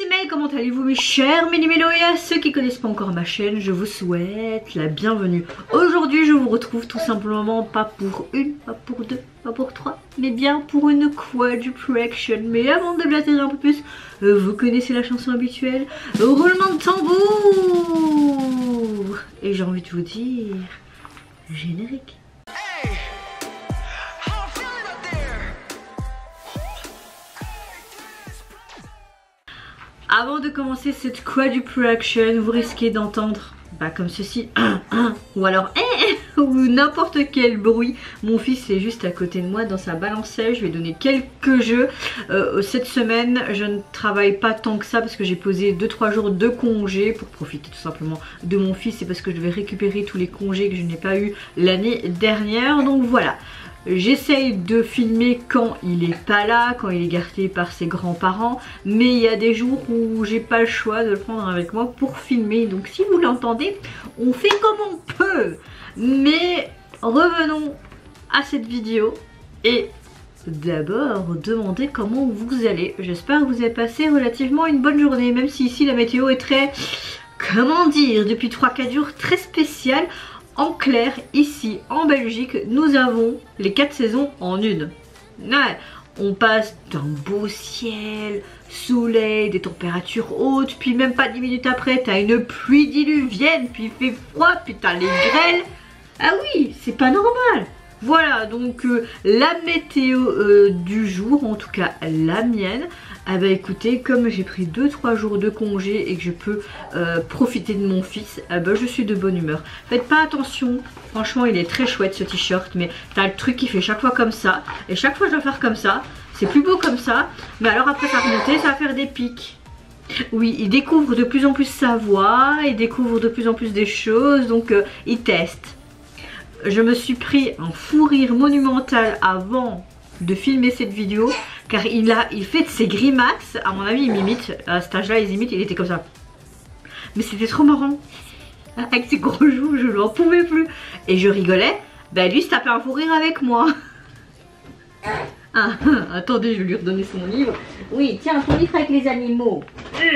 c'est Mel, comment allez-vous mes chers Méliméloïas? Ceux qui connaissent pas encore ma chaîne, je vous souhaite la bienvenue. Aujourd'hui je vous retrouve tout simplement pas pour une, pas pour deux, pas pour trois, mais bien pour une quadruple action. Mais avant de blater un peu plus, vous connaissez la chanson habituelle, roulement de tambour. Et j'ai envie de vous dire, générique. Avant de commencer cette quadruple action, vous risquez d'entendre comme ceci, ou alors ou n'importe quel bruit. Mon fils est juste à côté de moi dans sa balancelle, je lui ai donné quelques jeux. Cette semaine, je ne travaille pas tant que ça parce que j'ai posé 2-3 jours de congé pour profiter tout simplement de mon fils et parce que je vais récupérer tous les congés que je n'ai pas eu l'année dernière. Donc voilà. J'essaye de filmer quand il est pas là, quand il est gardé par ses grands-parents, mais il y a des jours où j'ai pas le choix de le prendre avec moi pour filmer. Donc si vous l'entendez, on fait comme on peut. Mais revenons à cette vidéo et d'abord demander comment vous allez. J'espère que vous avez passé relativement une bonne journée, même si ici la météo est très, comment dire, depuis 3-4 jours très spéciale. En clair, ici en Belgique, nous avons les 4 saisons en une. Ouais, on passe d'un beau ciel, soleil, des températures hautes, puis même pas 10 minutes après, t'as une pluie diluvienne, puis il fait froid, puis t'as les grêles. Ah oui, c'est pas normal. Voilà, donc la météo du jour, en tout cas la mienne. Ah bah écoutez, comme j'ai pris 2-3 jours de congé et que je peux profiter de mon fils, je suis de bonne humeur. Faites pas attention, franchement il est très chouette ce t-shirt, mais t'as le truc qui fait chaque fois comme ça, et chaque fois je dois faire comme ça, c'est plus beau comme ça, mais alors après ça va remonter, ça va faire des pics. Oui, il découvre de plus en plus sa voix, il découvre de plus en plus des choses, donc il teste. Je me suis pris un fou rire monumental avant de filmer cette vidéo, car il fait de ses grimaces. À mon avis il m'imite, à cet âge là il imite, il était comme ça, mais c'était trop marrant avec ses gros joues, je n'en pouvais plus et je rigolais. Lui se tapait un fou rire avec moi. Attendez, je vais lui redonner son livre. Oui, tiens, ton livre avec les animaux.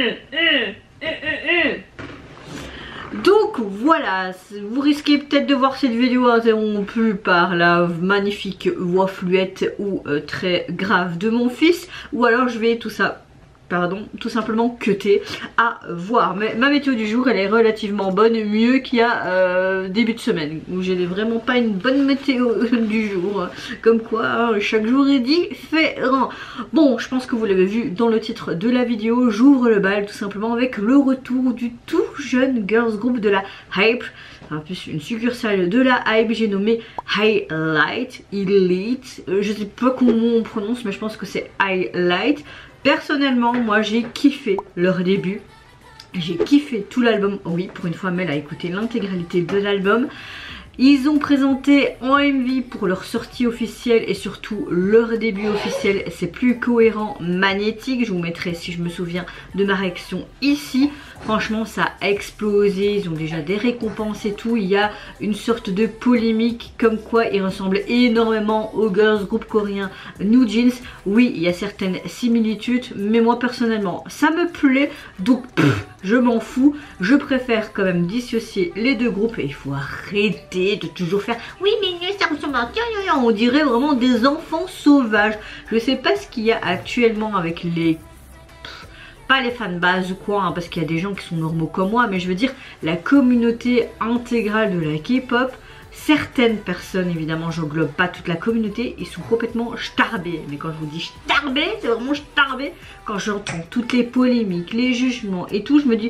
Donc voilà, vous risquez peut-être de voir cette vidéo interrompue par la magnifique voix fluette ou très grave de mon fils, ou alors je vais tout simplement cutter à voir. Mais ma météo du jour elle est relativement bonne, mieux qu'il y a début de semaine où j'ai vraiment pas une bonne météo du jour, comme quoi chaque jour est différent. Bon, je pense que vous l'avez vu dans le titre de la vidéo, j'ouvre le bal tout simplement avec le retour du tout jeune girls group de la Hype, en plus une succursale de la Hype, j'ai nommé Highlight Elite, je sais pas comment on prononce mais je pense que c'est Highlight. Personnellement, moi j'ai kiffé leur début, j'ai kiffé tout l'album. Oui, pour une fois Mel a écouté l'intégralité de l'album. Ils ont présenté en MV pour leur sortie officielle et surtout leur début officiel. C'est plus cohérent, magnétique. Je vous mettrai, si je me souviens, de ma réaction ici. Franchement, ça a explosé. Ils ont déjà des récompenses et tout. Il y a une sorte de polémique comme quoi ils ressemblent énormément aux girls group coréen New Jeans. Oui, il y a certaines similitudes, mais moi personnellement, ça me plaît. Donc, je m'en fous. Je préfère quand même dissocier les deux groupes et il faut arrêter de toujours faire oui mais ça ressemble à on dirait vraiment des enfants sauvages. Je sais pas ce qu'il y a actuellement avec les pas les fanbases ou quoi parce qu'il y a des gens qui sont normaux comme moi, mais je veux dire la communauté intégrale de la K-pop. Certaines personnes, évidemment j'englobe pas toute la communauté, ils sont complètement starbés. Mais quand je vous dis starbés, c'est vraiment starbés. Quand j'entends toutes les polémiques, les jugements et tout, je me dis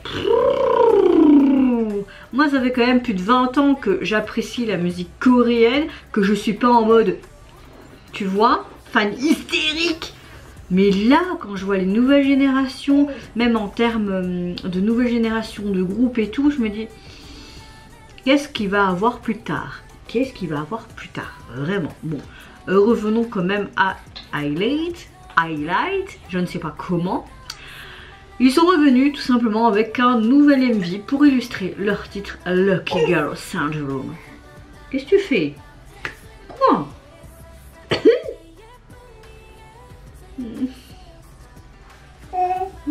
moi ça fait quand même plus de 20 ans que j'apprécie la musique coréenne, que je suis pas en mode, tu vois, fan hystérique. Mais là, quand je vois les nouvelles générations, même en termes de nouvelles générations de groupes et tout, je me dis, qu'est-ce qu'il va avoir plus tard? Qu'est-ce qu'il va avoir plus tard? Vraiment. Bon, revenons quand même à Highlight, je ne sais pas comment. Ils sont revenus tout simplement avec un nouvel MV pour illustrer leur titre Lucky Girl Syndrome. Qu'est-ce que tu fais? Quoi?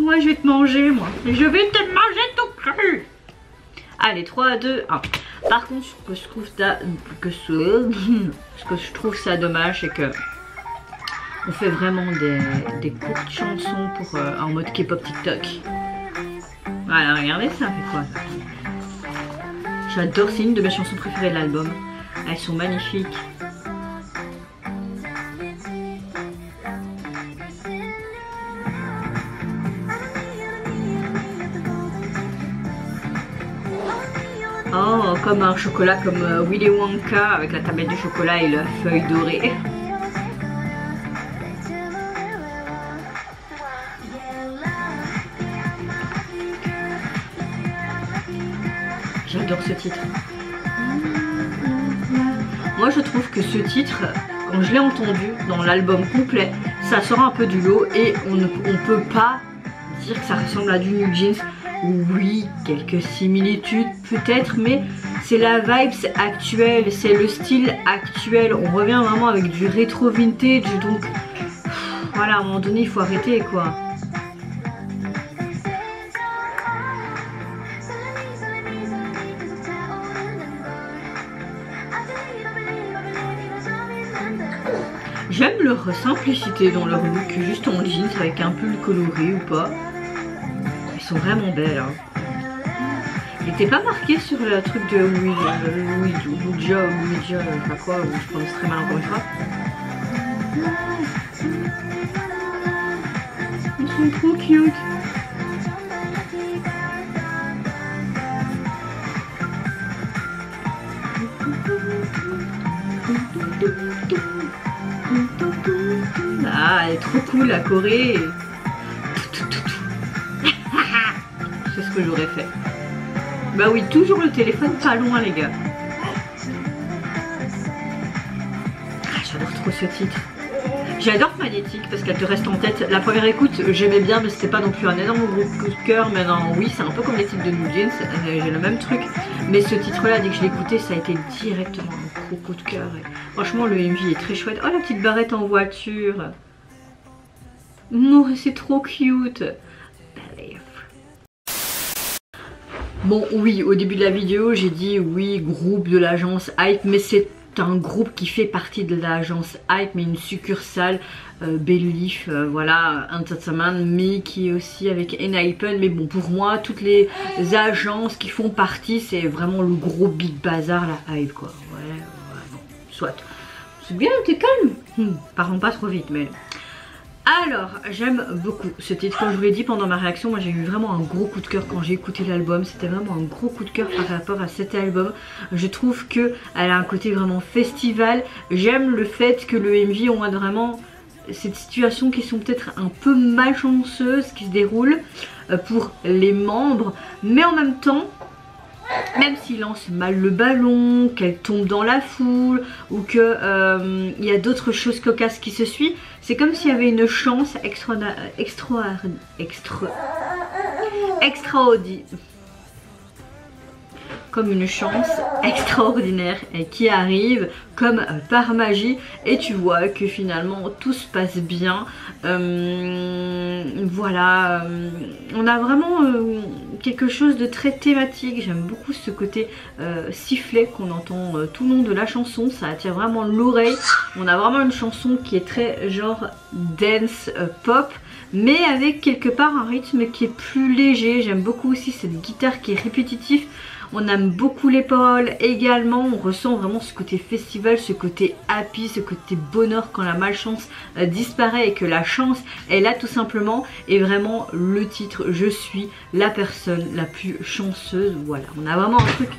moi je vais te manger, moi. Je vais te manger tout cru. Allez, 3, 2, 1. Par contre, ce que je trouve ça dommage, c'est que on fait vraiment des courtes chansons pour en mode K-pop TikTok. Voilà, regardez ça, fait quoi ça? J'adore, c'est une de mes chansons préférées de l'album. Elles sont magnifiques. Oh, comme un chocolat comme Willy Wonka avec la tablette de chocolat et la feuille dorée. J'adore ce titre. Moi je trouve que ce titre, quand je l'ai entendu dans l'album complet, ça sort un peu du lot et on ne peut pas dire que ça ressemble à du New Jeans. Oui, quelques similitudes peut-être, mais c'est la vibes actuelle, c'est le style actuel. On revient vraiment avec du rétro vintage, donc voilà, à un moment donné il faut arrêter quoi. J'aime leur simplicité dans leur look, juste en jeans avec un pull coloré ou pas. Elles sont vraiment belles. Hein. Il n'était pas marqué sur le truc de Luija, je sais pas quoi, je prononce très mal encore une fois. Ils sont trop cute. Ah, elle est trop cool la Corée. C'est ce que j'aurais fait. Bah oui, toujours le téléphone pas loin les gars. Ah, j'adore trop ce titre. J'adore Magnétique parce qu'elle te reste en tête. La première écoute j'aimais bien mais c'était pas non plus un énorme gros coup de cœur. Mais non, oui c'est un peu comme les titres de New Jeans, j'ai le même truc. Mais ce titre là dès que je l'ai écouté ça a été directement un gros coup de cœur. Franchement le MV est très chouette. Oh la petite barrette en voiture. Non c'est trop cute. Bon oui, au début de la vidéo j'ai dit oui groupe de l'agence Hype, mais c'est un groupe qui fait partie de l'agence Hype mais une succursale Belief, voilà, Entertainment, mais qui est aussi avec Enhypen. Mais bon pour moi toutes les agences qui font partie c'est vraiment le gros big bazar la Hype quoi. Ouais, bon, soit. C'est bien, t'es calme. Parlons pas trop vite mais... Alors, j'aime beaucoup ce titre. Comme je vous l'ai dit pendant ma réaction, moi j'ai eu vraiment un gros coup de cœur quand j'ai écouté l'album. C'était vraiment un gros coup de cœur par rapport à cet album. Je trouve qu'elle a un côté vraiment festival. J'aime le fait que le MV, on a vraiment cette situation qui sont peut-être un peu malchanceuses qui se déroulent pour les membres. Mais en même temps... Même s'il lance mal le ballon, qu'elle tombe dans la foule ou que il y a d'autres choses cocasses qui se suivent, c'est comme s'il y avait une chance extraordinaire qui arrive comme par magie et tu vois que finalement tout se passe bien. Voilà, on a vraiment quelque chose de très thématique. J'aime beaucoup ce côté sifflet qu'on entend tout le long de la chanson, ça attire vraiment l'oreille. On a vraiment une chanson qui est très genre dance pop, mais avec quelque part un rythme qui est plus léger. J'aime beaucoup aussi cette guitare qui est répétitive. On aime beaucoup les paroles également, on ressent vraiment ce côté festival, ce côté happy, ce côté bonheur quand la malchance disparaît et que la chance est là tout simplement. Et vraiment le titre, je suis la personne la plus chanceuse, voilà. On a vraiment un truc...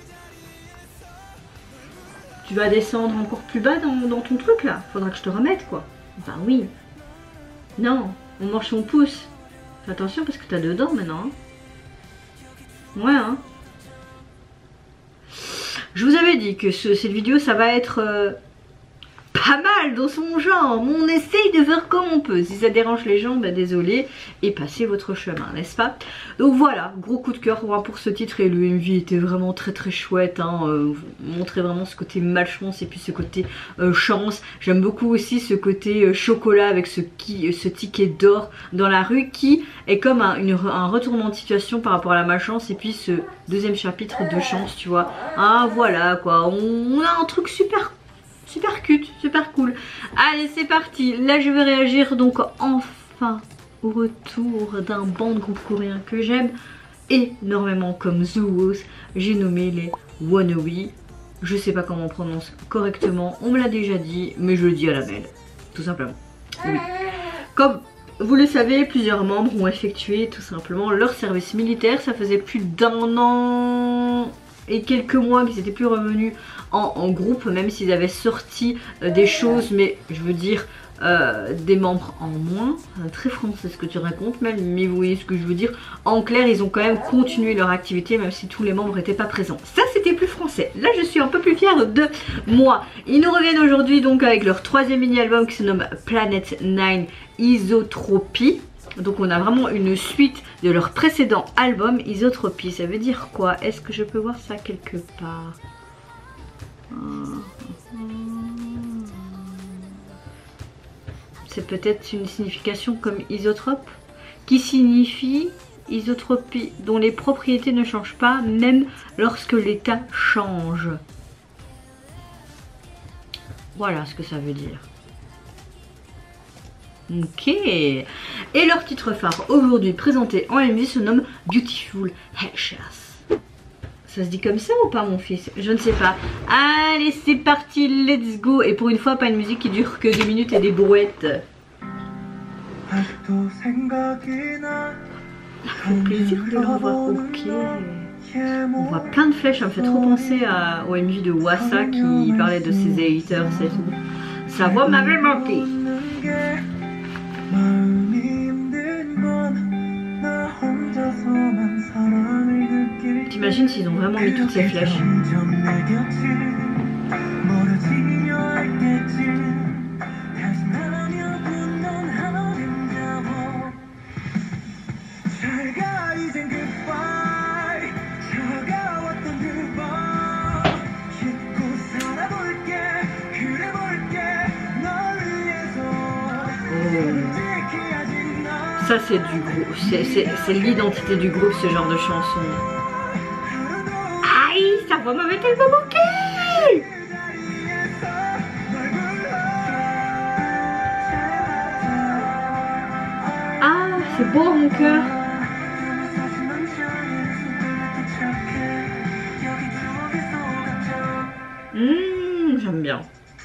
Tu vas descendre encore plus bas dans ton truc là, faudra que je te remette quoi. Ben oui. Non, on mange son pouce. Fais attention parce que t'as dedans maintenant. Hein. Ouais hein. Je vous avais dit que cette vidéo ça va être pas pas mal dans son genre, mais on essaye de faire comme on peut. Si ça dérange les gens, bah désolé, et passez votre chemin, n'est-ce pas? Donc voilà, gros coup de cœur pour ce titre, et le MV était vraiment très très chouette, hein, montrait vraiment ce côté malchance et puis ce côté chance. J'aime beaucoup aussi ce côté chocolat avec ce ticket d'or dans la rue qui est comme un retournement de situation par rapport à la malchance, et puis ce deuxième chapitre de chance, tu vois. Ah voilà quoi, on a un truc super cute, super cool. Allez c'est parti, là je vais réagir donc enfin au retour d'un band groupe coréen que j'aime énormément comme The Woos. J'ai nommé les Wannabe. Je sais pas comment on prononce correctement, on me l'a déjà dit, mais je le dis à la mail, tout simplement. Oui. Comme vous le savez, plusieurs membres ont effectué tout simplement leur service militaire. Ça faisait plus d'1 an et quelques mois qu'ils n'étaient plus revenus en groupe, même s'ils avaient sorti des choses, mais je veux dire des membres en moins. Très français ce que tu racontes même, mais vous voyez ce que je veux dire. En clair, ils ont quand même continué leur activité même si tous les membres n'étaient pas présents. Ça c'était plus français. Là je suis un peu plus fière de moi. Ils nous reviennent aujourd'hui donc avec leur 3e mini-album qui se nomme Planet 9 Isotropie. Donc on a vraiment une suite de leur précédent album Isotropie. Ça veut dire quoi? Est-ce que je peux voir ça quelque part? C'est peut-être une signification comme isotrope, qui signifie isotropie, dont les propriétés ne changent pas même lorsque l'état change. Voilà ce que ça veut dire. Ok. Et leur titre phare aujourd'hui présenté en MV se nomme Beautiful Headshot. Ça se dit comme ça ou pas mon fils? Je ne sais pas. Allez c'est parti, let's go. Et pour une fois pas une musique qui dure que 2 minutes et des brouettes. Ça fait plaisir de le revoir. Ok. On voit plein de flèches, ça me fait trop penser au MV de Wassa qui parlait de ses haters et tout. Sa voix m'avait manqué. T'imagines s'ils ont vraiment mis toutes ces flèches? Ça c'est du groupe, c'est l'identité du groupe ce genre de chanson. Aïe, sa voix m'avait tellement manqué. Ah, c'est beau mon cœur. J'aime bien.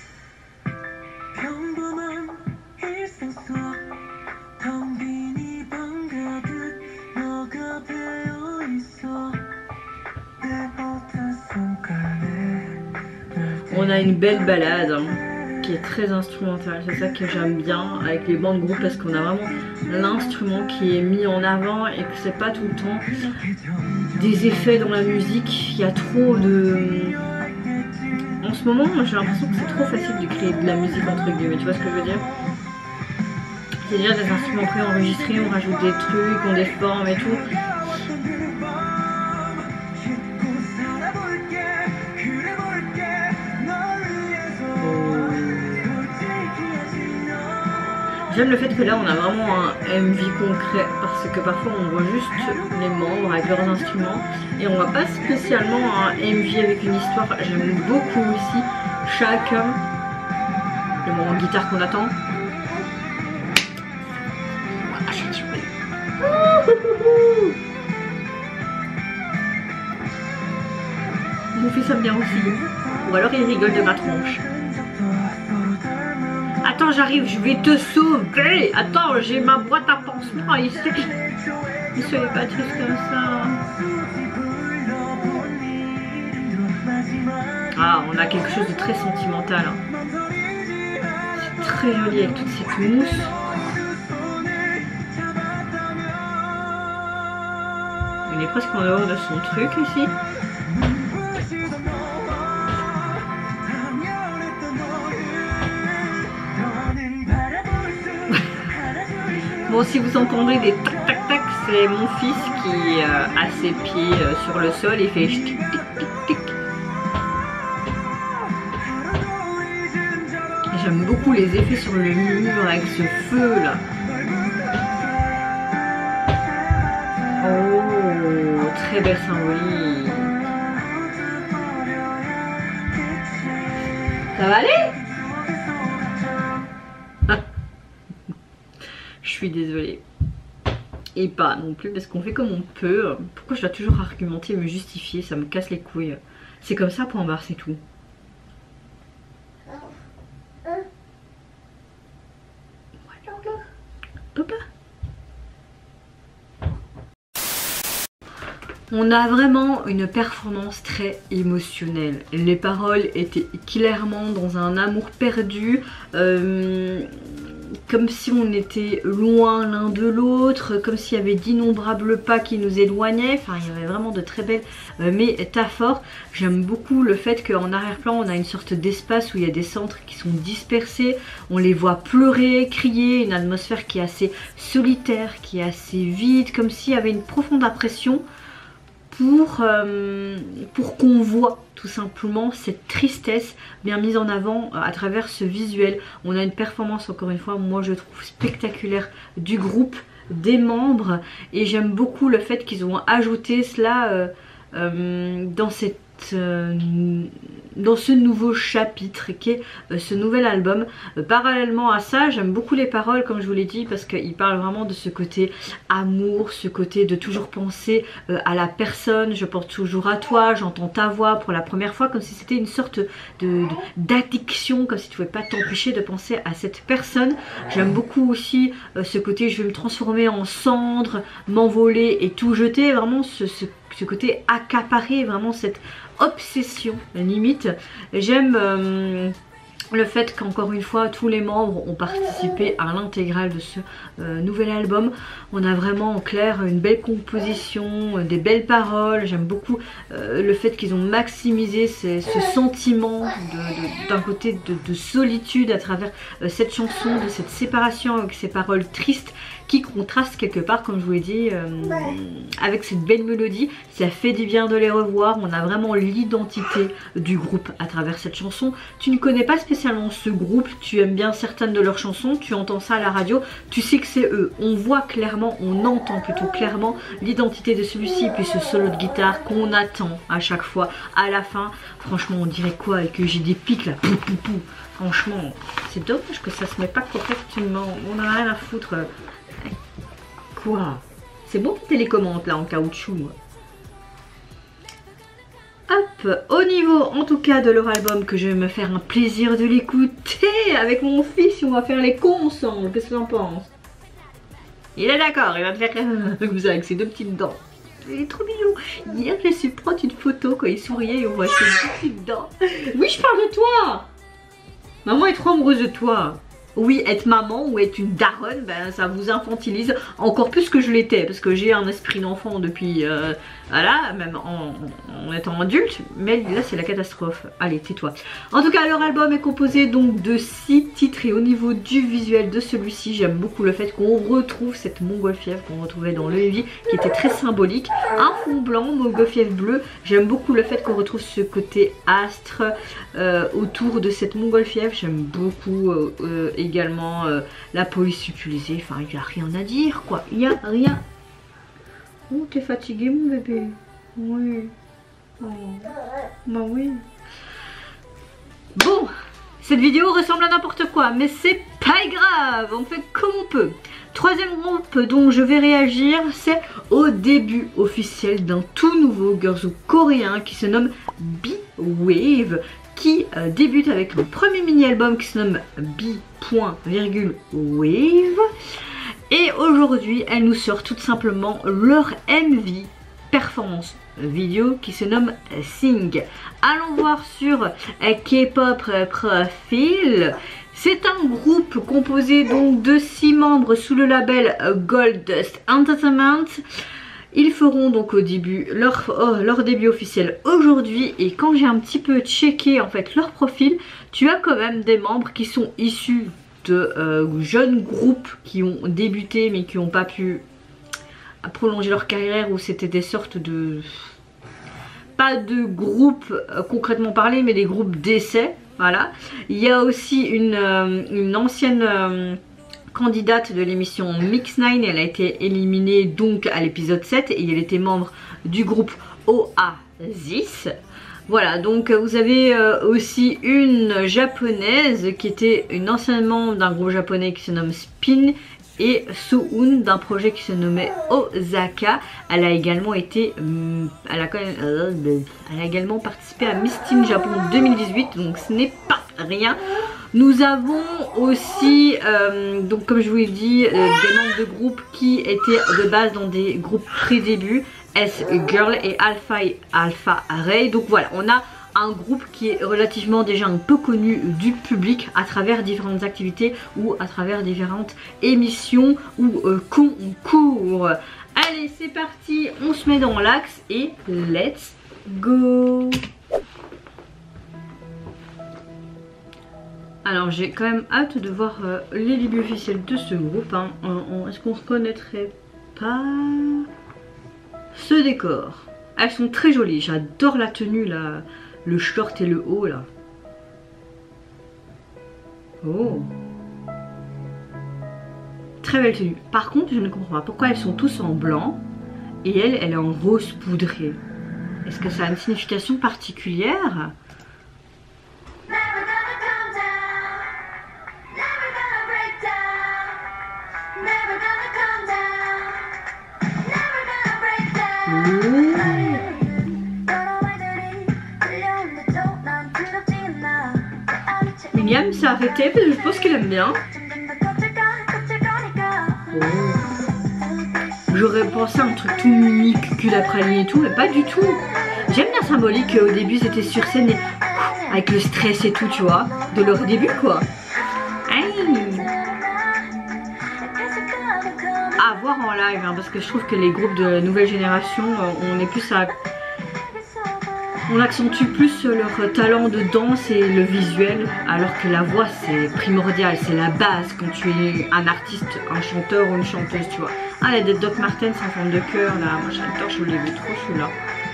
On a une belle balade hein, qui est très instrumentale, c'est ça que j'aime bien avec les bandes groupes parce qu'on a vraiment l'instrument qui est mis en avant et que c'est pas tout le temps des effets dans la musique. Il y a trop de... En ce moment j'ai l'impression que c'est trop facile de créer de la musique entre guillemets, tu vois ce que je veux dire? C'est déjà des instruments préenregistrés, on rajoute des trucs, on déforme et tout. J'aime le fait que là on a vraiment un MV concret parce que parfois on voit juste les membres avec leurs instruments et on voit pas spécialement un MV avec une histoire. J'aime beaucoup aussi chacun le moment guitare qu'on attend. Mon fils aime bien aussi, ou alors il rigole de ma tronche. Attends, j'arrive, je vais te sauver. Attends, j'ai ma boîte à pansement ici. Ne soyez pas triste comme ça. Ah, on a quelque chose de très sentimental. C'est très joli avec toute cette mousse. Il est presque en dehors de son truc ici. Bon, si vous entendez des tac tac tac, c'est mon fils qui a ses pieds sur le sol et fait tic tic tic tic. J'aime beaucoup les effets sur le mur avec ce feu là. Oh, très belle symbolique. Ça va aller? Je suis désolée. Et pas non plus parce qu'on fait comme on peut. Pourquoi je dois toujours argumenter, me justifier? Ça me casse les couilles. C'est comme ça, point barre, c'est tout. Papa. On a vraiment une performance très émotionnelle. Les paroles étaient clairement dans un amour perdu, comme si on était loin l'un de l'autre, comme s'il y avait d'innombrables pas qui nous éloignaient. Enfin, il y avait vraiment de très belles métaphores. J'aime beaucoup le fait qu'en arrière-plan, on a une sorte d'espace où il y a des centres qui sont dispersés. On les voit pleurer, crier, une atmosphère qui est assez solitaire, qui est assez vide, comme s'il y avait une profonde impression pour qu'on voit tout simplement cette tristesse bien mise en avant à travers ce visuel. On a une performance, encore une fois, moi je trouve spectaculaire du groupe, des membres, et j'aime beaucoup le fait qu'ils ont ajouté cela dans ce nouveau chapitre qui est ce nouvel album. Parallèlement à ça, j'aime beaucoup les paroles, comme je vous l'ai dit, parce qu'ils parlent vraiment de ce côté amour, ce côté de toujours penser à la personne. Je pense toujours à toi, j'entends ta voix pour la première fois, comme si c'était une sorte d'addiction, comme si tu ne pouvais pas t'empêcher de penser à cette personne. J'aime beaucoup aussi ce côté je vais me transformer en cendre, m'envoler et tout jeter, vraiment ce côté accaparé, vraiment cette obsession limite. J'aime le fait qu'encore une fois tous les membres ont participé à l'intégrale de ce nouvel album. On a vraiment en clair une belle composition, des belles paroles. J'aime beaucoup le fait qu'ils ont maximisé ce sentiment d'un côté de solitude à travers cette chanson, de cette séparation avec ces paroles tristes qui contrastent quelque part, comme je vous l'ai dit, avec cette belle mélodie. Ça fait du bien de les revoir. On a vraiment l'identité du groupe à travers cette chanson. Tu ne connais pas spécialement ce groupe, tu aimes bien certaines de leurs chansons, tu entends ça à la radio, tu sais que c'est eux. On voit clairement, on entend plutôt clairement l'identité de celui-ci, puis ce solo de guitare qu'on attend à chaque fois à la fin. Franchement, on dirait quoi? Et que j'ai des pics là, pou, pou, pou. Franchement, c'est dommage que ça se met pas correctement. On en a rien à foutre. Quoi? C'est bon les télécommandes là en caoutchouc. Hop, au niveau en tout cas de leur album, que je vais me faire un plaisir de l'écouter avec mon fils, on va faire les cons ensemble. Qu'est-ce que t'en penses? Il est d'accord, il va te faire comme ça avec ses deux petites dents. Il est trop mignon. Hier j'ai su prendre une photo quand il souriait et on voit ses deux petites dents. Oui, je parle de toi. Maman est trop amoureuse de toi. Oui, être maman ou être une daronne, ben, ça vous infantilise encore plus que je l'étais, parce que j'ai un esprit d'enfant depuis, voilà, même en étant adulte, mais là c'est la catastrophe. Allez, tais-toi. En tout cas, leur album est composé donc de 6 titres, et au niveau du visuel de celui-ci, j'aime beaucoup le fait qu'on retrouve cette montgolfière qu'on retrouvait dans le Heavy, qui était très symbolique. Un fond blanc, montgolfière bleu. J'aime beaucoup le fait qu'on retrouve ce côté astre autour de cette montgolfière. J'aime beaucoup également la police utilisée. Enfin, il n'y a rien à dire quoi, il n'y a rien. Oh, t'es fatigué mon bébé? Oui. Oh. Bah oui. Bon, cette vidéo ressemble à n'importe quoi, mais c'est pas grave, on fait comme on peut. Troisième groupe dont je vais réagir, c'est au début officiel d'un tout nouveau girls group coréen qui se nomme B-Wave, qui débute avec un premier mini-album qui se nomme B.Wave. Et aujourd'hui, elle nous sort tout simplement leur MV performance vidéo qui se nomme Sing. Allons voir sur K-pop Profile. C'est un groupe composé donc de 6 membres sous le label Gold Dust Entertainment. Ils feront donc au début leur début officiel aujourd'hui, et quand j'ai un petit peu checké en fait leur profil, tu as quand même des membres qui sont issus de jeunes groupes qui ont débuté mais qui n'ont pas pu prolonger leur carrière, ou c'était des sortes de... pas de groupes concrètement parlé, mais des groupes d'essai. Voilà. Il y a aussi une ancienne candidate de l'émission Mix 9, elle a été éliminée donc à l'épisode 7 et elle était membre du groupe Oasis. Voilà, donc vous avez aussi une japonaise qui était une ancienne membre d'un groupe japonais qui se nomme Spin, et Soon d'un projet qui se nommait Osaka. Elle a également été, elle a également participé à Miss Teen Japon 2018, donc ce n'est pas rien. Nous avons aussi, donc comme je vous l'ai dit, des membres de groupes qui étaient de base dans des groupes pré-début, S-Girl et Alpha Ray. Donc voilà, on a un groupe qui est relativement déjà un peu connu du public à travers différentes activités ou à travers différentes émissions ou concours. Allez, c'est parti, on se met dans l'axe et let's go. Alors j'ai quand même hâte de voir les débuts officiels de ce groupe, hein. Est-ce qu'on reconnaîtrait pas ce décor? Elles sont très jolies, j'adore la tenue là, le short et le haut là. Oh, très belle tenue. Par contre je ne comprends pas pourquoi elles sont tous en blanc et elle est en rose poudré. Est-ce que ça a une signification particulière? William s'est arrêté parce que je pense qu'il aime bien. Oh. J'aurais pensé à un truc tout mimi, cul à praline et tout, mais pas du tout. J'aime bien symbolique qu'au début ils étaient sur scène et avec le stress et tout, tu vois, de leur début quoi. Aïe. À voir en live, hein, parce que je trouve que les groupes de nouvelle génération, on est plus à... On accentue plus leur talent de danse et le visuel, alors que la voix c'est primordial, c'est la base quand tu es un artiste, un chanteur ou une chanteuse, tu vois. Ah, la de Doc Martens en forme de cœur là, moi j'adore, je l'ai vu trop celui-là.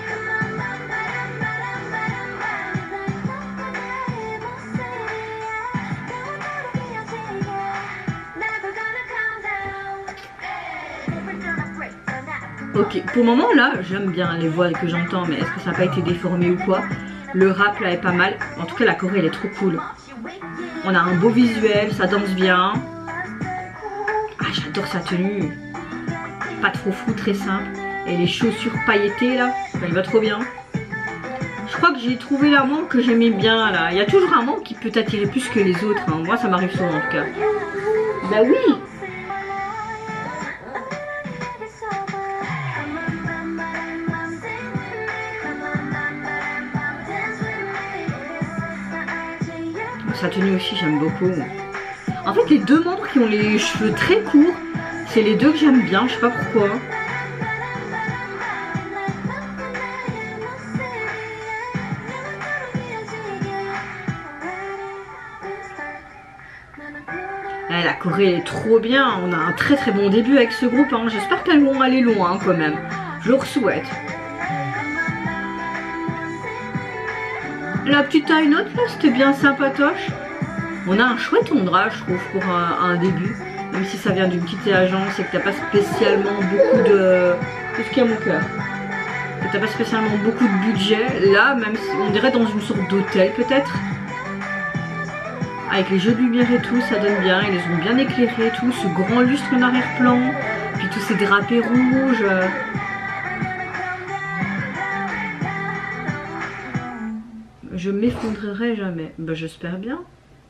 Ok, pour le moment là, j'aime bien les voix que j'entends, mais est-ce que ça n'a pas été déformé ou quoi? Le rap là est pas mal, en tout cas la choré elle est trop cool. On a un beau visuel, ça danse bien. Ah, j'adore sa tenue. Pas trop fou, très simple. Et les chaussures pailletées là, ça il va trop bien. Je crois que j'ai trouvé la manque que j'aimais bien là. Il y a toujours un manque qui peut t'attirer plus que les autres, hein. Moi ça m'arrive souvent en tout cas. Bah oui. Sa tenue aussi j'aime beaucoup. En fait les deux membres qui ont les cheveux très courts, c'est les deux que j'aime bien, je sais pas pourquoi. La Corée est trop bien, on a un très très bon début avec ce groupe, hein. J'espère qu'elles vont aller loin quand même, je leur souhaite. La petite taille note là, c'était bien sympatoche. On a un chouette ombrage, je trouve, pour un début. Même si ça vient d'une petite agence et que t'as pas spécialement beaucoup de... Qu'est-ce qu'il y a mon cœur? Que t'as pas spécialement beaucoup de budget. Là, même si on dirait dans une sorte d'hôtel peut-être. Avec les jeux de lumière et tout, ça donne bien. Ils les ont bien éclairés et tout. Ce grand lustre en arrière-plan. Puis tous ces drapés rouges. Je m'effondrerai jamais. Bah j'espère bien.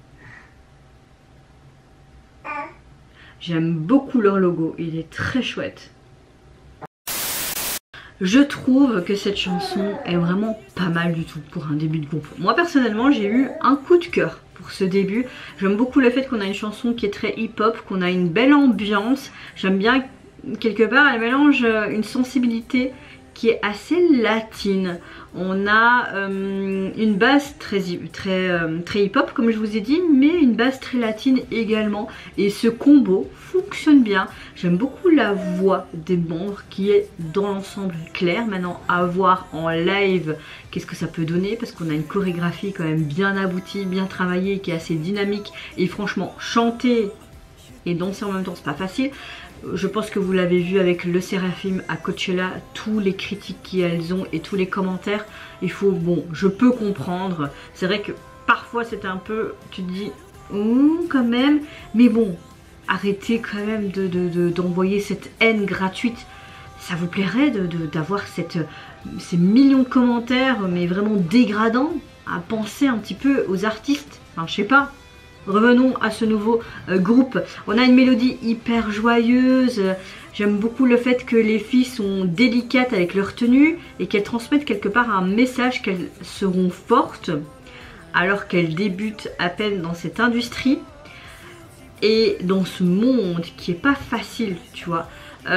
J'aime beaucoup leur logo, il est très chouette. Je trouve que cette chanson est vraiment pas mal du tout pour un début de groupe. Moi personnellement j'ai eu un coup de cœur pour ce début. J'aime beaucoup le fait qu'on a une chanson qui est très hip-hop, qu'on a une belle ambiance. J'aime bien quelque part, elle mélange une sensibilité qui est assez latine. On a une base très hip-hop comme je vous ai dit, mais une base très latine également. Et ce combo fonctionne bien. J'aime beaucoup la voix des membres qui est dans l'ensemble claire. Maintenant à voir en live qu'est-ce que ça peut donner, parce qu'on a une chorégraphie quand même bien aboutie, bien travaillée, qui est assez dynamique. Et franchement, chanter et danser en même temps, c'est pas facile. Je pense que vous l'avez vu avec le Seraphim à Coachella, tous les critiques qu'elles ont et tous les commentaires. Il faut, bon, je peux comprendre. C'est vrai que parfois c'est un peu, tu te dis, quand même. Mais bon, arrêtez quand même d'envoyer cette haine gratuite. Ça vous plairait d'avoir ces millions de commentaires, mais vraiment dégradants, à penser un petit peu aux artistes. Enfin, je sais pas. Revenons à ce nouveau groupe. On a une mélodie hyper joyeuse. J'aime beaucoup le fait que les filles sont délicates avec leur tenue et qu'elles transmettent quelque part un message qu'elles seront fortes alors qu'elles débutent à peine dans cette industrie et dans ce monde qui est pas facile, tu vois.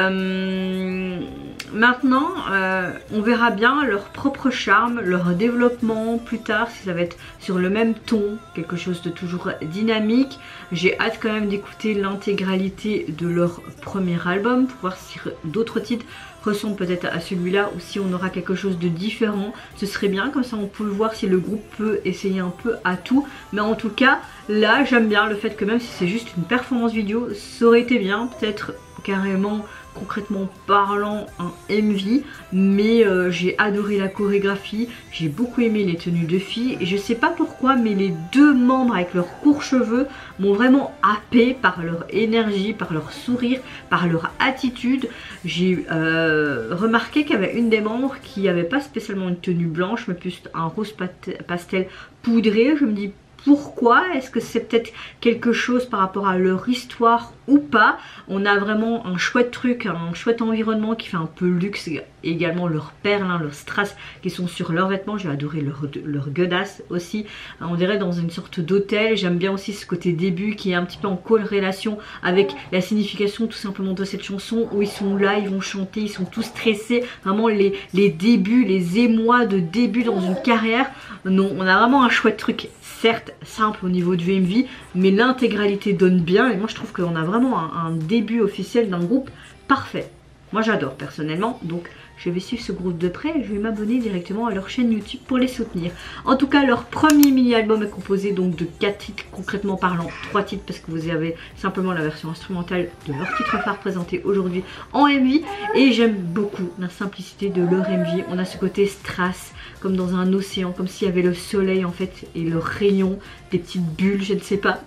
Maintenant, on verra bien leur propre charme, leur développement plus tard, si ça va être sur le même ton, quelque chose de toujours dynamique. J'ai hâte quand même d'écouter l'intégralité de leur premier album pour voir si d'autres titres ressemblent peut-être à celui-là ou si on aura quelque chose de différent. Ce serait bien, comme ça on peut voir si le groupe peut essayer un peu à tout. Mais en tout cas, là j'aime bien le fait que même si c'est juste une performance vidéo, ça aurait été bien, peut-être carrément concrètement parlant un MV, mais j'ai adoré la chorégraphie, j'ai beaucoup aimé les tenues de filles et je sais pas pourquoi mais les deux membres avec leurs courts cheveux m'ont vraiment happé par leur énergie, par leur sourire, par leur attitude. J'ai remarqué qu'il y avait une des membres qui avait pas spécialement une tenue blanche mais plus un rose pastel poudré. Je me dis pourquoi? Est-ce que c'est peut-être quelque chose par rapport à leur histoire ou pas? On a vraiment un chouette truc, un chouette environnement qui fait un peu luxe. Et également leurs perles, hein, leurs strass qui sont sur leurs vêtements. J'ai adoré leur godasses aussi. On dirait dans une sorte d'hôtel. J'aime bien aussi ce côté début qui est un petit peu en corrélation avec la signification tout simplement de cette chanson où ils sont là, ils vont chanter, ils sont tous stressés. Vraiment les débuts, les émois de début dans une carrière. Non, on a vraiment un chouette truc. Certes simple au niveau du MV, mais l'intégralité donne bien et moi je trouve qu'on a vraiment un début officiel d'un groupe parfait. Moi j'adore personnellement, donc je vais suivre ce groupe de près et je vais m'abonner directement à leur chaîne YouTube pour les soutenir. En tout cas, leur premier mini-album est composé donc de 4 titres, concrètement parlant 3 titres parce que vous avez simplement la version instrumentale de leur titre phare présenté aujourd'hui en MV. Et j'aime beaucoup la simplicité de leur MV. On a ce côté strass, comme dans un océan, comme s'il y avait le soleil en fait et le rayon, des petites bulles, je ne sais pas.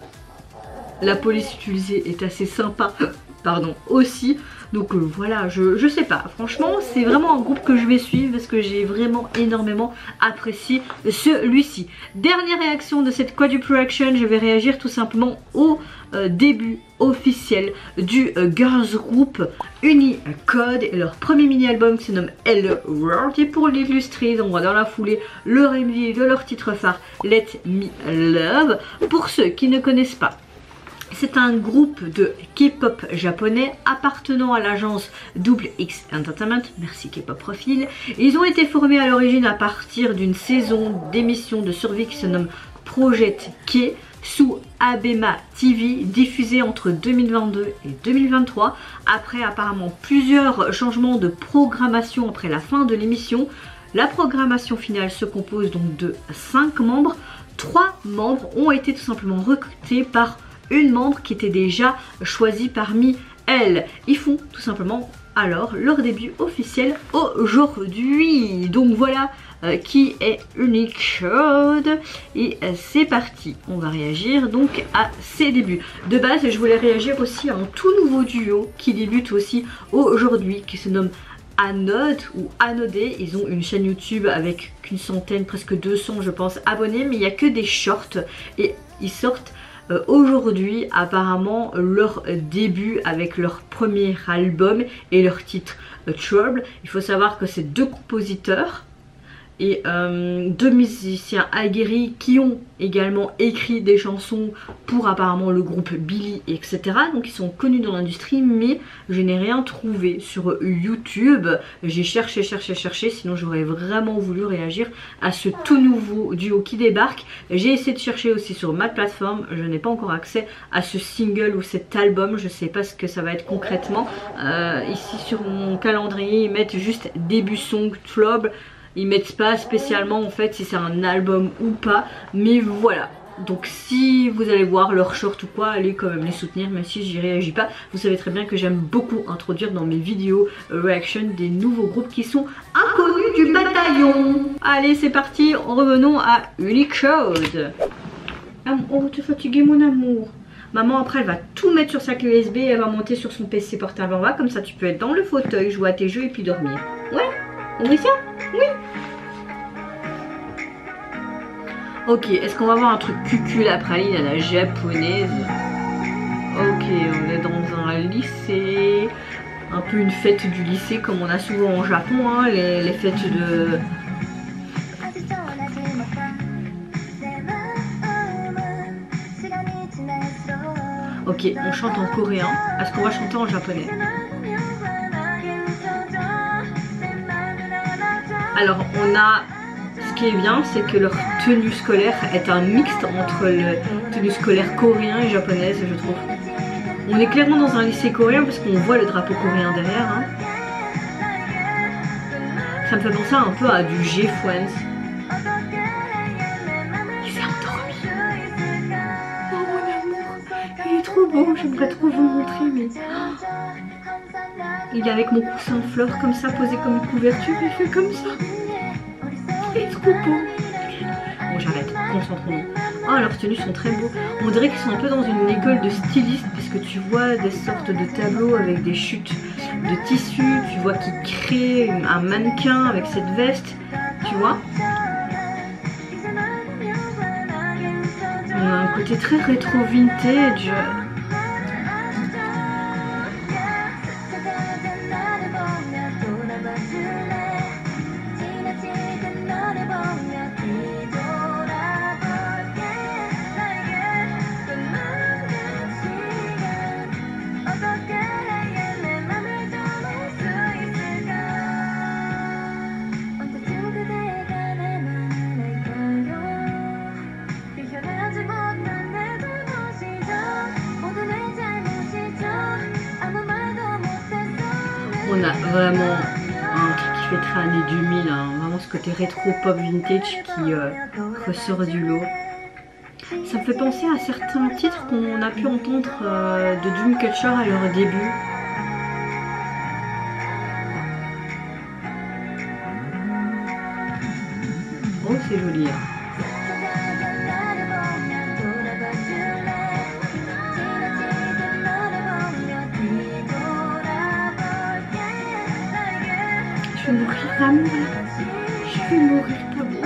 La police utilisée est assez sympa, pardon, aussi. Donc voilà, je sais pas, franchement c'est vraiment un groupe que je vais suivre parce que j'ai vraiment énormément apprécié celui-ci. Dernière réaction de cette quadruple action, je vais réagir tout simplement au début officiel du girls group Unicode et leur premier mini-album qui se nomme Hello World. Et pour l'illustrer, on voit dans la foulée leur MV de leur titre phare Let Me Love. Pour ceux qui ne connaissent pas, c'est un groupe de K-pop japonais appartenant à l'agence Double X Entertainment, merci K-pop Profil. Ils ont été formés à l'origine à partir d'une saison d'émission de survie qui se nomme Project K sous Abema TV, diffusée entre 2022 et 2023. Après apparemment plusieurs changements de programmation après la fin de l'émission, la programmation finale se compose donc de 5 membres. 3 membres ont été tout simplement recrutés par une membre qui était déjà choisie parmi elles. Ils font tout simplement alors leur début officiel aujourd'hui. Donc voilà qui est Unicode et c'est parti. On va réagir donc à ces débuts. De base, je voulais réagir aussi à un tout nouveau duo qui débute aussi aujourd'hui, qui se nomme Anode ou Anodé. Ils ont une chaîne YouTube avec qu'une centaine, presque 200 je pense abonnés, mais il n'y a que des shorts et ils sortent aujourd'hui apparemment leur début avec leur premier album et leur titre Trouble. Il faut savoir que c'est 2 compositeurs, et 2 musiciens aguerris qui ont également écrit des chansons pour apparemment le groupe Billy, etc. Donc ils sont connus dans l'industrie, mais je n'ai rien trouvé sur YouTube. J'ai cherché, sinon j'aurais vraiment voulu réagir à ce tout nouveau duo qui débarque. J'ai essayé de chercher aussi sur ma plateforme, je n'ai pas encore accès à ce single ou cet album, je sais pas ce que ça va être concrètement. Ici sur mon calendrier ils mettent juste début song flop. Ils mettent pas spécialement en fait si c'est un album ou pas, mais voilà. Donc si vous allez voir leur short ou quoi, allez quand même les soutenir, même si j'y réagis pas. Vous savez très bien que j'aime beaucoup introduire dans mes vidéos reaction des nouveaux groupes qui sont inconnus du bataillon. Allez c'est parti, revenons à Unique chose. Oh t'es fatigué mon amour. Maman après elle va tout mettre sur sa clé USB et elle va monter sur son PC portable en bas, comme ça tu peux être dans le fauteuil, jouer à tes jeux et puis dormir. Ouais, on dit ça? Oui. Ok, est-ce qu'on va voir un truc cucul à praline à la japonaise? Ok, on est dans un lycée, un peu une fête du lycée comme on a souvent au Japon, hein, les fêtes de... Ok, on chante en coréen, est-ce qu'on va chanter en japonais? Alors on a... Ce qui est bien, c'est que leur tenue scolaire est un mixte entre le tenue scolaire coréen et japonaise, je trouve. On est clairement dans un lycée coréen parce qu'on voit le drapeau coréen derrière. Hein. Ça me fait penser un peu à du G-Friends. Il s'est endormi. Oh mon amour, il est trop beau, j'aimerais trop vous le montrer, mais... Il est avec mon coussin de fleurs comme ça, posé comme une couverture, il fait comme ça. Il est trop beau. Bon j'arrête, concentrons-nous. Oh leurs tenues sont très beaux. On dirait qu'ils sont un peu dans une école de stylistes, puisque tu vois des sortes de tableaux avec des chutes de tissu. Tu vois qu'ils créent un mannequin avec cette veste. Tu vois. On a un côté très rétro vintage. On a vraiment un truc qui fait très années 2000, hein. Vraiment ce côté rétro pop vintage qui ressort du lot. Ça me fait penser à certains titres qu'on a pu entendre de Dreamcatcher à leur début. Oh c'est joli hein. Je vais mourir d'amour. Je vais mourir d'amour.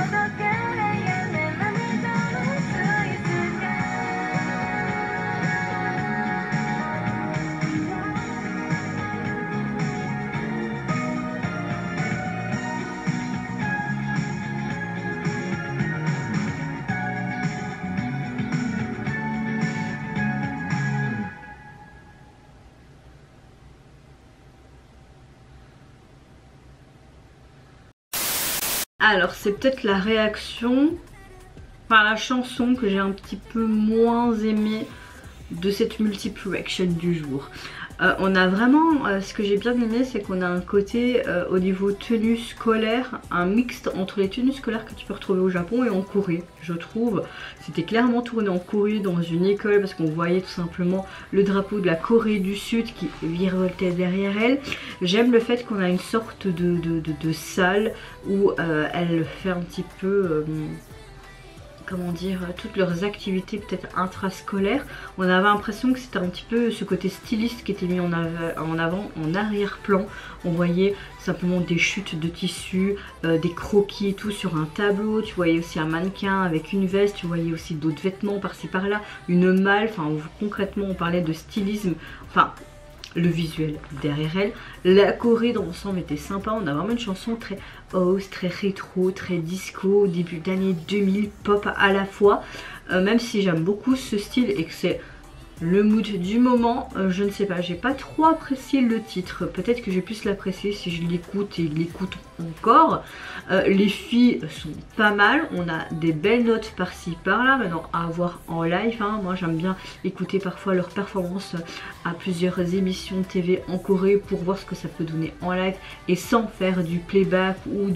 Alors c'est peut-être la réaction, enfin la chanson que j'ai un petit peu moins aimée de cette multiple reaction du jour. On a vraiment, ce que j'ai bien aimé, c'est qu'on a un côté au niveau tenue scolaire, un mixte entre les tenues scolaires que tu peux retrouver au Japon et en Corée, je trouve. C'était clairement tourné en Corée dans une école parce qu'on voyait tout simplement le drapeau de la Corée du Sud qui virevoltait derrière elle. J'aime le fait qu'on a une sorte de salle où elle fait un petit peu... comment dire, toutes leurs activités peut-être intrascolaires. On avait l'impression que c'était un petit peu ce côté styliste qui était mis en avant, en arrière-plan. On voyait simplement des chutes de tissu, des croquis et tout sur un tableau. Tu voyais aussi un mannequin avec une veste, tu voyais aussi d'autres vêtements par-ci par-là, une malle, enfin concrètement on parlait de stylisme. Enfin, le visuel derrière elle. La choré dans l'ensemble était sympa, on a vraiment une chanson très house, très rétro, très disco, début d'année 2000, pop à la fois. Même si j'aime beaucoup ce style et que c'est le mood du moment, je ne sais pas, j'ai pas trop apprécié le titre. Peut-être que j'ai pu l'apprécier si je l'écoute et l'écoute encore. Les filles sont pas mal, on a des belles notes par-ci par-là. Maintenant à voir en live, hein. Moi j'aime bien écouter parfois leurs performances à plusieurs émissions de TV en Corée pour voir ce que ça peut donner en live et sans faire du playback ou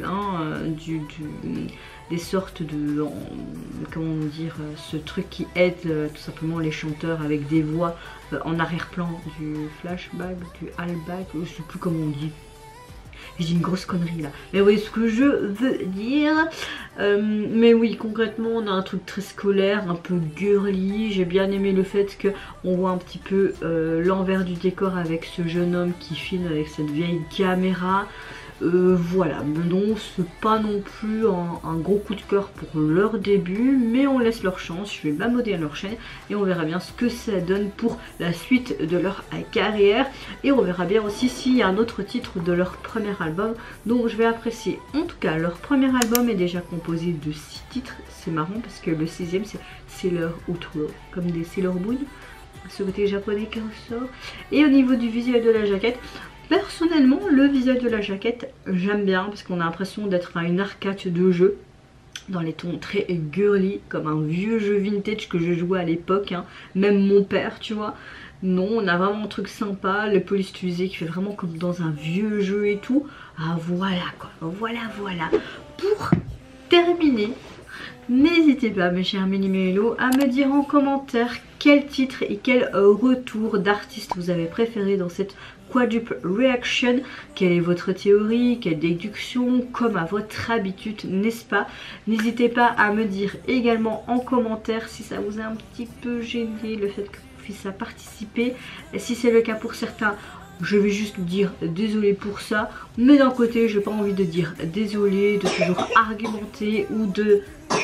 des sortes de, comment dire, ce truc qui aide tout simplement les chanteurs avec des voix en arrière-plan, du flashback, du hallback, je sais plus comment on dit. J'ai dit une grosse connerie là, mais vous voyez ce que je veux dire. Mais oui, concrètement on a un truc très scolaire, un peu girly. J'ai bien aimé le fait qu'on voit un petit peu l'envers du décor avec ce jeune homme qui filme avec cette vieille caméra. Voilà, non, c'est pas non plus un gros coup de cœur pour leur début, mais on laisse leur chance. Je vais m'abonner à leur chaîne et on verra bien ce que ça donne pour la suite de leur carrière. Et on verra bien aussi s'il y a un autre titre de leur premier album dont je vais apprécier. En tout cas, leur premier album est déjà composé de 6 titres. C'est marrant parce que le 6e c'est Sailor Outro, comme des Sailor Moon, ce côté japonais qui ressort. Et au niveau du visuel de la jaquette, personnellement, le visuel de la jaquette, j'aime bien parce qu'on a l'impression d'être à une arcade de jeu dans les tons très girly, comme un vieux jeu vintage que je jouais à l'époque, hein. Même mon père, tu vois. Non, on a vraiment un truc sympa, le police utilisé qui fait vraiment comme dans un vieux jeu et tout. Ah voilà quoi, voilà. Pour terminer, n'hésitez pas mes chers Mini-Mélos à me dire en commentaire quel titre et quel retour d'artiste vous avez préféré dans cette Quadruple Reaction. Quelle est votre théorie, quelle déduction, comme à votre habitude, n'est-ce pas? N'hésitez pas à me dire également en commentaire si ça vous a un petit peu gêné le fait que vous puissiez participer. Et si c'est le cas pour certains, je vais juste dire désolé pour ça, mais d'un côté j'ai pas envie de dire désolé, de toujours argumenter ou de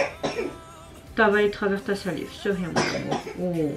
t'avaler travers ta salive, c'est rien. Oh.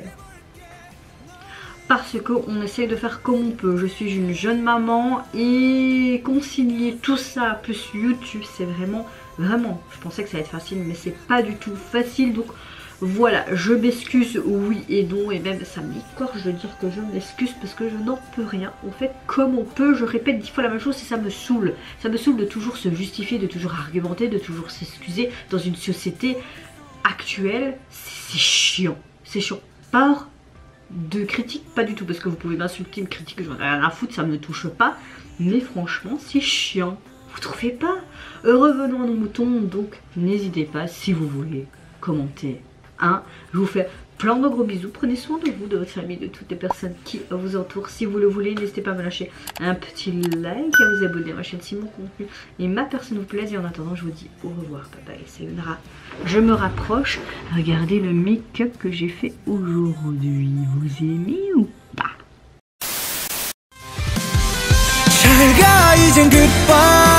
Parce qu'on essaye de faire comme on peut. Je suis une jeune maman et concilier tout ça plus YouTube, c'est vraiment, je pensais que ça allait être facile, mais c'est pas du tout facile. Donc voilà, je m'excuse, oui et non, et même ça m'écorche de dire que je m'excuse parce que je n'en peux rien. On fait comme on peut, je répète 10 fois la même chose et ça me saoule. Ça me saoule de toujours se justifier, de toujours argumenter, de toujours s'excuser dans une société actuelle. C'est chiant, c'est chiant. Par de critique, pas du tout, parce que vous pouvez m'insulter, me critiquer, j'en ai rien à foutre, ça me touche pas. Mais franchement, c'est chiant. Vous trouvez pas? Revenons à nos moutons, donc n'hésitez pas si vous voulez commenter. Hein, je vous fais plein de gros bisous. Prenez soin de vous, de votre famille, de toutes les personnes qui vous entourent. Si vous le voulez, n'hésitez pas à me lâcher un petit like, à vous abonner à ma chaîne si mon contenu et ma personne vous plaise. Et en attendant, je vous dis au revoir, papa et sayonara. Je me rapproche. Regardez le make-up que j'ai fait aujourd'hui. Vous aimez ou pas?